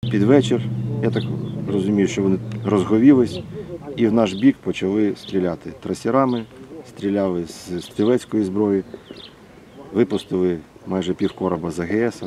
Під вечір, я так розумію, що вони розговілись і в наш бік почали стріляти трасерами, стріляли з стрілецької зброї, випустили майже півкороба з АГС.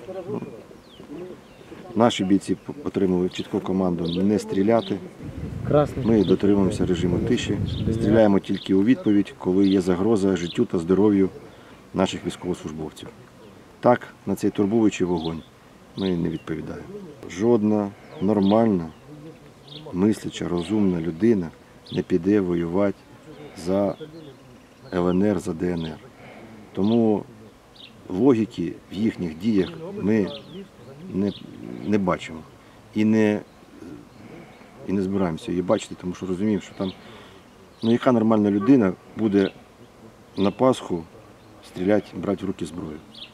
Наші бійці отримали чітку команду не стріляти. Ми дотримуємося режиму тиші, стріляємо тільки у відповідь, коли є загроза життю та здоров'ю наших військовослужбовців. Так, на цей турбуючий вогонь ми не відповідаємо. Жодна нормальна, мисляча, розумна людина не піде воювати за ЛНР, за ДНР. Тому логіки в їхніх діях ми не бачимо і не збираємося її бачити, тому що розуміємо, що там, яка нормальна людина буде на Пасху стріляти, брати в руки зброю.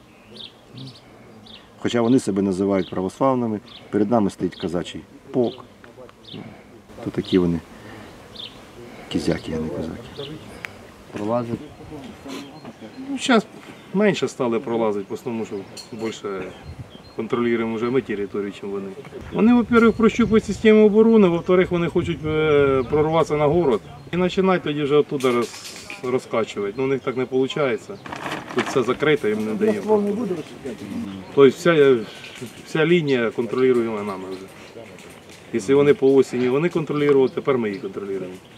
Хоча вони себе називають православними, перед нами стоїть козачий полк. То такі вони кізяки, а не козаки. Пролазить? Зараз менше стали пролазити, тому що більше контролюємо вже ми територію, ніж вони. Вони, во-первых, прощупують систему оборони, во-вторых, вони хочуть прорватися на город і починають тоді вже оттуда розкачувати. Ну, у них так не виходить. Тут все закрито, їм не даємо. Тобто вся лінія контролюємо нами вже. Якщо вони по осені вони контролювали, тепер ми її контролюємо.